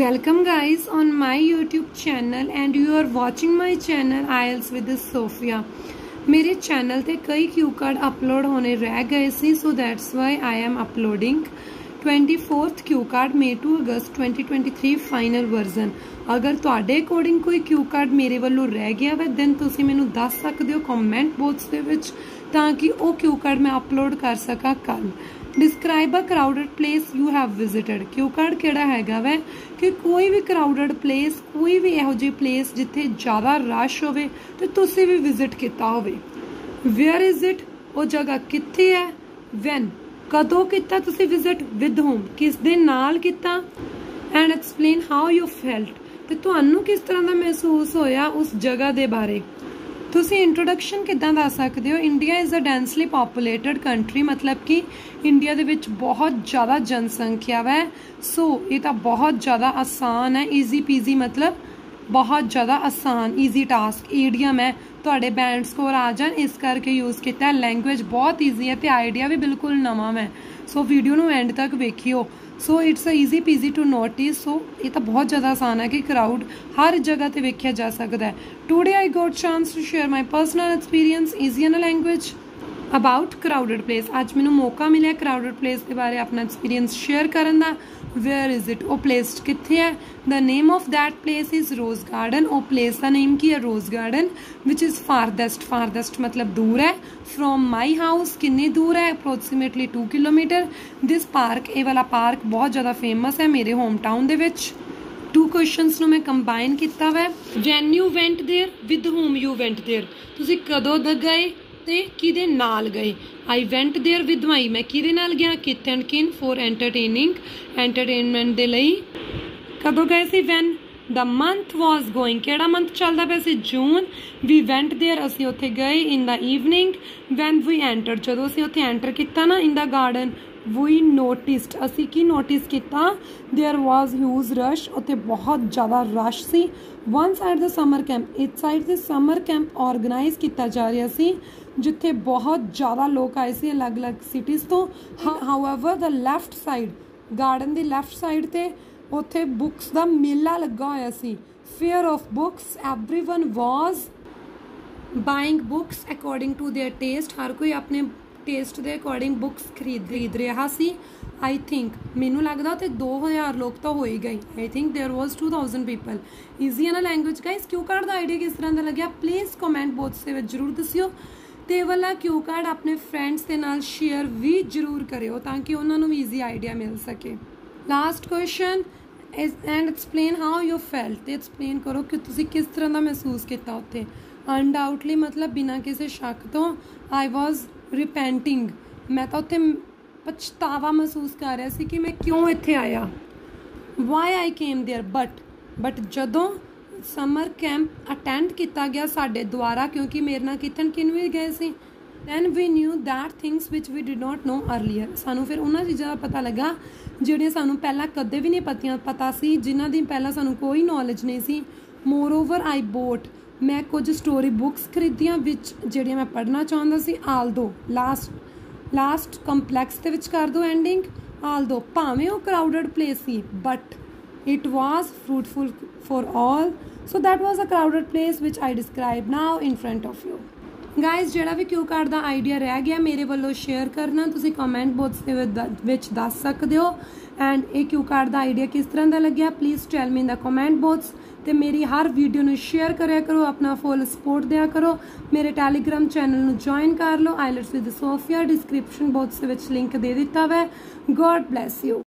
Welcome guys on my YouTube channel and you are watching my channel IELTS with Sophia। मेरे channel ते कई cue card upload होने रह गए सी, so that's why I am uploading 24th cue card May to August 2023 final version. अगर तुहाडे according कोई क्यू कार्ड मेरे वालों रह गया वा दैन तुसीं मैनूं दस सकदे हो कमेंट बॉक्स दे विच, ताकि वो क्यू कार्ड मैं अपलोड कर सका कल। Describe a crowded place you have visited. Cue card केड़ा हैगा वै कि कोई भी क्राउडेड प्लेस, कोई भी इहो जी प्लेस जिथे ज़्यादा रश होवे ते तुसीं भी विजिट किता होवे। वेयर इज इट, वो जगह कित्थे है। वैन, कदों किता तुसीं विजिट। विद होम, किस दे नाल किता। And explain how you felt, ते तुहानू किस तरह का महसूस होया उस जगह दे बारे। तुसी इंट्रोडक्शन किद्दां दस सकदे हो। India is a densely populated country, मतलब कि इंडिया दे विच बहुत ज़्यादा जनसंख्या वै। सो ये तो बहुत ज़्यादा आसान है, ईजी पीजी, मतलब बहुत ज़्यादा आसान ईजी टास्क ईडियम है। तुहाडे बैंड स्कोर आ जान इस करके यूज़ किया। लैंग्वेज बहुत ईजी है तो आइडिया भी बिल्कुल नवां है। सो वीडियो नूं एंड तक वेखियो। So it's a easy peasy to notice. So ये तो बहुत ज़्यादा आसान है कि क्राउड हर जगह ते वेख्या जा सकता है। Today I got chance to share my personal experience easy in language about crowded place. अज मैनूं मौका मिले क्राउडेड प्लेस के बारे अपना एक्सपीरियंस शेयर करन दा। वेयर इज इट, वो प्लेस कित्थे है। The name of that place is Rose Garden. वो प्लेस का नेम की है Rose Garden, which is farthest. Farthest मतलब दूर है। फ्रॉम माई हाउस कितनी दूर है, अप्रोक्सीमेटली 2 किलोमीटर। दिस पार्क, ये वाला पार्क बहुत ज़्यादा फेमस है मेरे होम टाउन दे विच। टू क्वेश्चंस नूं मैं कंबाइन किया वै। When you went there, with whom you went there. तुसीं कदों गए ते किदे नाल गए। I went there with my, मैं किदे नाल गया। किथ एंड किन, फॉर एंटरटेनिंग, एंटरटेनमेंट दे लई। कदों गए सी। When the month was going, केड़ा मंथ चलदा पिया सी, जून। वी वेंट देयर, असीं उत्थे गए। In the evening, when we enter, जदों असीं उत्थे एंटर किया ना in the garden. We noticed, असी की नोटिस किया। देयर वॉज ह्यूज रश, उत्थे बहुत ज़्यादा रश सी। One side the summer camp, इस साइड से समर कैंप ऑर्गेनाइज किया जा रहा सी, जिथे बहुत ज़्यादा लोग आए सी अलग अलग सिटीज़ तो। However the left side, garden की लैफ्ट साइड ते उत्थे बुक्स का मेला लगा होया सी। Fair of books, everyone was buying books according to their taste. हर कोई अपने टेस्ट के अकॉर्डिंग बुक्स खरीद रहा सी। आई थिंक, मैनू लगता तो 2000 लोग तो हो ही गए। I think there was 2000 people. Easy है ना लैंग्वेज गाइस। क्यू कार्ड का आइडिया किस तरह का लग्या प्लीज़ कमेंट बॉक्स के जरूर दसियो। ते वाला क्यू कार्ड अपने फ्रेंड्स के नाल शेयर भी जरूर करियो ताकि उन्होंने भी ईजी आइडिया मिल सके। Last question is and explain how you felt. Explain करो कि तुसी किस तरह का महसूस किया उत्थे। अनडाउटली मतलब बिना किसी शक तो आई वॉज रिपेंटिंग, मैं तो उत्थे पछतावा महसूस कर रहा सी कि मैं क्यों इत्थे आया। Why I came there, but जदों समर कैंप अटेंड किया गया साडे द्वारा, क्योंकि मेरे नाल कितन किन भी गए सी। Then we knew that things which we did not know earlier. सानू फिर उन्होंने चीज़ों का पता लगा जिहड़ियां सानू पहला कदे भी नहीं पता सी, जिन्हां दी पहला सानू कोई नॉलेज नहीं सी। मोर ओवर आई बोट, मैं कुछ स्टोरी बुक्स खरीदियां विच जिहड़ियां मैं पढ़ना चाहता सी। आल दो लास्ट कंपलैक्स दे विच कर दो एंडिंग। आल दो भावें वो क्राउडेड प्लेस सी, but it was fruitful for all. So that was a crowded place which I describe now in front of you. Guys, ਜਿਹੜਾ ਵੀ क्यू कार्ड ਦਾ आइडिया रह गया मेरे ਵੱਲੋਂ शेयर करना, ਤੁਸੀਂ कमेंट बॉक्स ਦੇ ਵਿੱਚ ਦੱਸ ਸਕਦੇ ਹੋ। एंड ਇਹ क्यू कार्ड ਦਾ आइडिया किस तरह ਦਾ ਲੱਗਿਆ please tell me in the comment box. ਤੇ ਮੇਰੀ ਹਰ ਵੀਡੀਓ ਨੂੰ शेयर ਕਰਿਆ ਕਰੋ, ਆਪਣਾ ਫੁੱਲ ਸਪੋਰਟ ਦਿਆ ਕਰੋ। ਮੇਰੇ ਟੈਲੀਗ੍ਰਾਮ ਚੈਨਲ ਨੂੰ ਜੁਆਇਨ ਕਰ ਲਓ, IELTS with Sophia। Description box ਦੇ ਵਿੱਚ ਲਿੰਕ ਦੇ ਦਿੱਤਾ ਹੈ। God bless you।